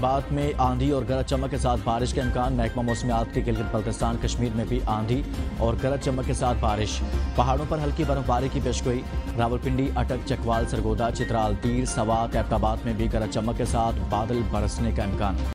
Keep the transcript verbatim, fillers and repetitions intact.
ऐबटाबाद में आंधी और गरज चमक के साथ बारिश के इम्कान। महकमा मौसमियात के गिलगित बल्तिस्तान कश्मीर में भी आंधी और गरज चमक के साथ बारिश। पहाड़ों पर हल्की बर्फबारी की पेशगोई। रावलपिंडी, अटक, चकवाल, सरगोदा, चित्राल, तीर, सवात, ऐबटाबाद में भी गरज चमक के साथ बादल बरसने का इम्कान।